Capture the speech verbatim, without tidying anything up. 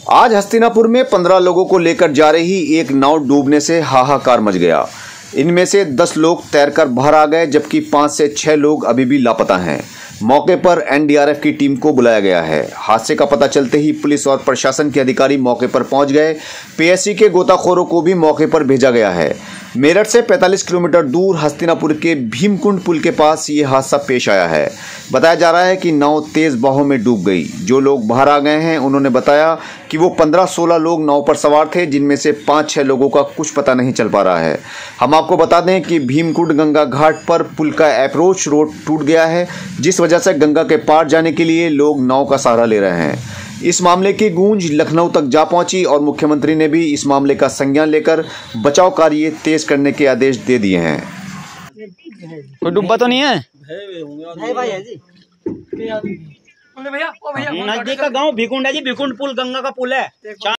आज हस्तिनापुर में पंद्रह लोगों को लेकर जा रही एक नाव डूबने से हाहाकार मच गया। इनमें से दस लोग तैरकर बाहर आ गए, जबकि पाँच से छह लोग अभी भी लापता हैं। मौके पर एन डी आर एफ की टीम को बुलाया गया है। हादसे का पता चलते ही पुलिस और प्रशासन के अधिकारी मौके पर पहुंच गए। पी एस सी के गोताखोरों को भी मौके पर भेजा गया है। मेरठ से पैंतालीस किलोमीटर दूर हस्तिनापुर के भीमकुंड पुल के पास ये हादसा पेश आया है। बताया जा रहा है कि नाव तेज बहाव में डूब गई। जो लोग बाहर आ गए हैं उन्होंने बताया कि वो पंद्रह सोलह लोग नाव पर सवार थे, जिनमें से पाँच छह लोगों का कुछ पता नहीं चल पा रहा है। हम आपको बता दें कि भीमकुंड गंगा घाट पर पुल का अप्रोच रोड टूट गया है, जिस वजह से गंगा के पार जाने के लिए लोग नाव का सहारा ले रहे हैं। इस मामले की गूंज लखनऊ तक जा पहुंची और मुख्यमंत्री ने भी इस मामले का संज्ञान लेकर बचाव कार्य तेज करने के आदेश दे दिए हैं। कोई डूबा तो नहीं है? नहीं भाई है जी। भैया ओ भैया नजदीक का गांव भीकुंड है जी। भीकुंड पुल गंगा का पुल है।